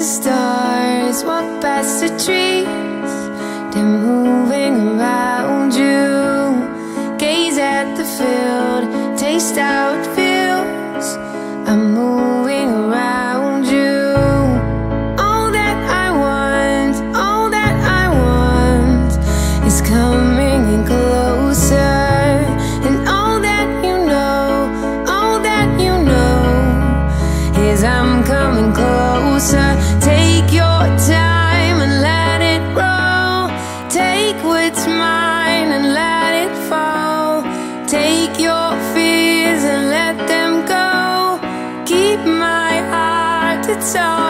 stars walk past the trees, they're moving around you. Gaze at the field, taste how it feels. I'm moving around you. All that I want, all that I want is coming in closer. And all that you know, all that you know is I'm coming closer. Take your time and let it roll. Take what's mine and let it fall. Take your fears and let them go. Keep my heart, it's all